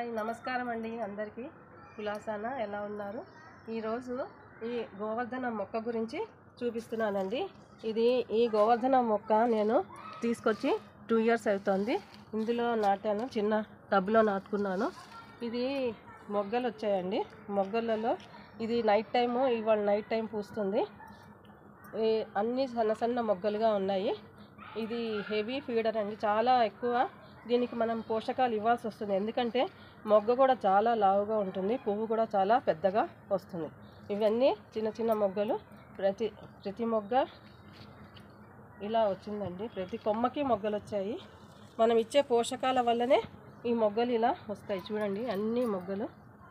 Hi నమస్కారం అండి అందరికీ. కులాసానా ఎలా ఉన్నారు? ఈరోజు ఈ గోవర్ధన మొక్క గురించి చూపిస్తున్నానండి. ఈ గోవర్ధన మొక్క నేను తీసుకొచ్చి 2 years అవుతుంది. ఇందులో నాటాను, చిన్న టబ్లో నాటుకున్నాను. ఇది మొగ్గలు వచ్చాయండి. మొగ్గలలో ఇది ఇవాళ నైట్ టైం పూస్తుంది. అన్నీ సన్న సన్న మొగ్గలుగా ఉన్నాయి. ఇది హెవీ ఫీడర్ అండి, చాలా ఎక్కువ దీనికి మనం పోషకాలు ఇవ్వాల్సి వస్తుంది. ఎందుకంటే మొగ్గ కూడా చాలా లావుగా ఉంటుంది, పువ్వు కూడా చాలా పెద్దగా వస్తుంది. ఇవన్నీ చిన్న చిన్న మొగ్గలు, ప్రతి మొగ్గ ఇలా వచ్చిందండి. ప్రతి కొమ్మకి మొగ్గలు వచ్చాయి. మనం ఇచ్చే పోషకాల వల్లనే ఈ మొగ్గలు ఇలా వస్తాయి. చూడండి, అన్ని మొగ్గలు.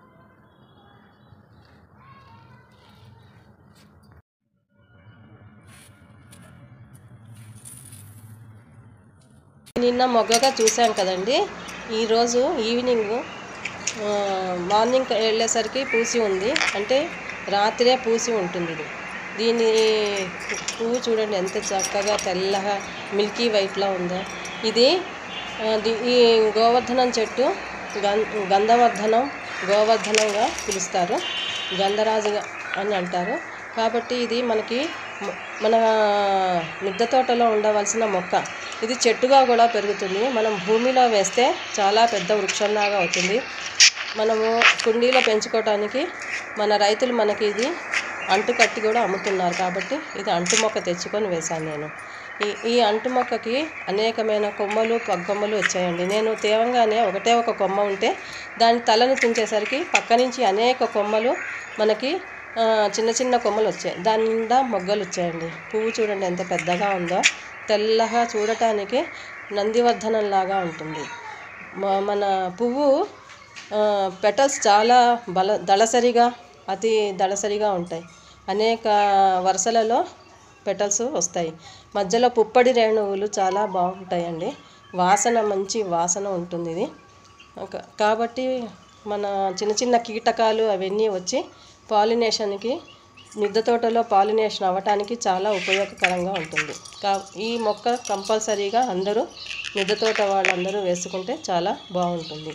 నిన్న మొగ్గగా చూసాం కదండి. ఈరోజు ఈవినింగ్ మార్నింగ్ వెళ్ళేసరికి పూసి ఉంది, అంటే రాత్రే పూసి ఉంటుంది. దీని పువ్వు చూడండి ఎంత చక్కగా తెల్లగా మిల్కీ వైట్లా ఉందో. ఈ గోవర్ధనం చెట్టు గంధవర్ధనం, గోవర్ధనంగా పిలుస్తారు, గంధరాజు అని అంటారు. కాబట్టి ఇది మన మిద్దె తోటలో ఉండవలసిన మొక్క. ఇది చెట్టుగా కూడా పెరుగుతుంది. మనం భూమిలో వేస్తే చాలా పెద్ద వృక్షంలాగా అవుతుంది. మనము కుండీలో పెంచుకోవడానికి మన రైతులు మనకి ఇది అంటు కట్టి కూడా అమ్ముతున్నారు. కాబట్టి ఇది అంటు మొక్క తెచ్చుకొని వేశాను నేను. ఈ అంటు మొక్కకి అనేకమైన కొమ్మలు, పగ్గొమ్మలు వచ్చాయండి. నేను తేవంగానే ఒకటే ఒక కొమ్మ ఉంటే దాని తలను తుంచేసరికి పక్క నుంచి అనేక కొమ్మలు, మనకి చిన్న చిన్న కొమ్మలు వచ్చాయి. దాని నిండా మొగ్గలు వచ్చాయండి. పువ్వు చూడండి ఎంత పెద్దగా ఉందో, తెల్లగా, చూడటానికి నందివర్ధనంలాగా ఉంటుంది. మన పువ్వు పెటల్స్ చాలా దళసరిగా, అతి దళసరిగా ఉంటాయి. అనేక వరుసలలో పెటల్స్ వస్తాయి. మధ్యలో పుప్పడి రేణువులు చాలా బాగుంటాయండి. మంచి వాసన ఉంటుంది ఇది. కాబట్టి మన చిన్న చిన్న కీటకాలు అవన్నీ వచ్చి పాలినేషన్కి, మిద్దె తోటలో పాలినేషన్ అవ్వటానికి చాలా ఉపయోగకరంగా ఉంటుంది. ఈ మొక్క కంపల్సరీగా అందరూ మిద్దె తోట వాళ్ళందరూ వేసుకుంటే చాలా బాగుంటుంది.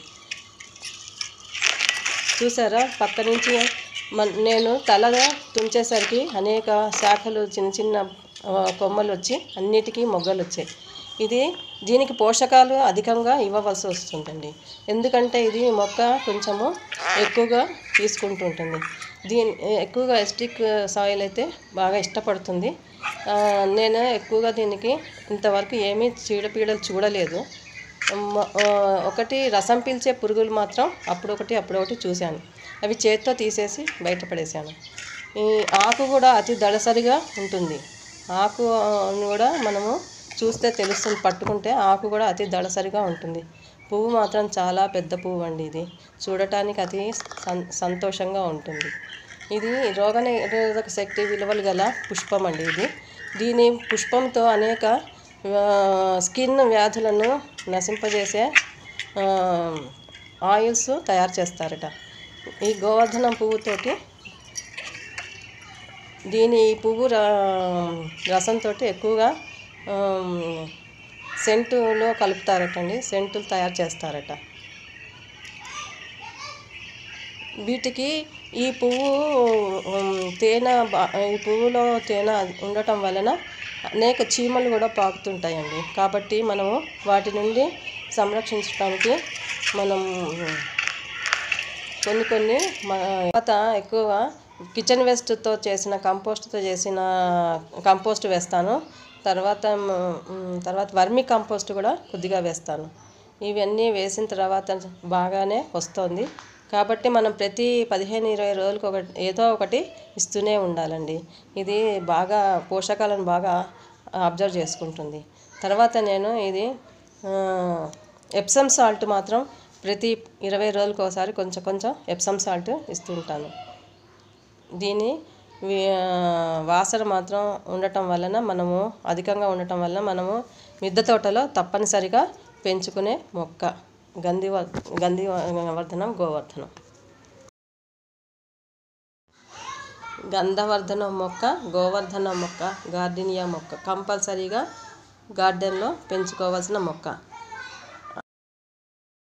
చూసారా, పక్క నుంచి నేను తలగా తుంచేసరికి అనేక శాఖలు, చిన్న చిన్న కొమ్మలు వచ్చి అన్నిటికీ మొగ్గలు వచ్చాయి. దీనికి పోషకాలు అధికంగా ఇవ్వవలసి వస్తుందండి. ఎందుకంటే ఇది మొక్క కొంచెము ఎక్కువగా తీసుకుంటుంటుంది. ఎక్కువగా ఎస్టిక్ సాయిల్ అయితే బాగా ఇష్టపడుతుంది. నేను ఎక్కువగా దీనికి ఇంతవరకు ఏమీ చీడపీడలు చూడలేదు. ఒకటి రసం పీల్చే పురుగులు మాత్రం అప్పుడొకటి చూశాను. అవి చేత్తో తీసేసి బయటపడేశాను. ఈ ఆకు కూడా అతి దళసరిగా ఉంటుంది. ఆకు కూడా మనము చూస్తే తెలుస్తుంది, పట్టుకుంటే ఆకు కూడా అతి దళసరిగా ఉంటుంది. పువ్వు మాత్రం చాలా పెద్ద పువ్వు అండి. ఇది చూడటానికి అతి సంతోషంగా ఉంటుంది. ఇది రోగనిరోధక శక్తి విలువలు గల పుష్పం అండి. దీని పుష్పంతో అనేక స్కిన్ వ్యాధులను నశింపజేసే ఆయిల్స్ తయారు చేస్తారట. ఈ గోవర్ధనం పువ్వుతోటి ఈ పువ్వు రసంతో ఎక్కువగా సెంటులో కలుపుతారటండి, సెంటులు తయారు చేస్తారట. వీటికి ఈ పువ్వులో తేనె ఉండటం వలన అనేక చీమలు కూడా పాకుతుంటాయండి. కాబట్టి మనము వాటి నుండి సంరక్షించడానికి మనం కొన్ని ఎక్కువ కిచెన్ వేస్ట్తో చేసిన కంపోస్ట్ వేస్తాను. తర్వాత వర్మీ కంపోస్ట్ కూడా కొద్దిగా వేస్తాను. ఇవన్నీ వేసిన తర్వాత బాగానే వస్తుంది. కాబట్టి మనం ప్రతి 15-20 రోజులకు ఏదో ఒకటి ఇస్తూనే ఉండాలండి. ఇది బాగా పోషకాలను బాగా అబ్జర్వ్ చేసుకుంటుంది. తర్వాత నేను ఎప్సమ్ సాల్ట్ మాత్రం ప్రతి 20 రోజులకు ఒకసారి కొంచెం ఎప్సమ్ సాల్ట్ ఇస్తూ ఉంటాను. దీని వాసన మాత్రం అధికంగా ఉండటం వలన మనము మిద్దె తోటలో తప్పనిసరిగా పెంచుకునే మొక్క గంధవర్ధనం, గోవర్ధనం. గంధవర్ధనం మొక్క, గోవర్ధనం మొక్క, గార్డినియా మొక్క కంపల్సరీగా గార్డెన్లో పెంచుకోవాల్సిన మొక్క.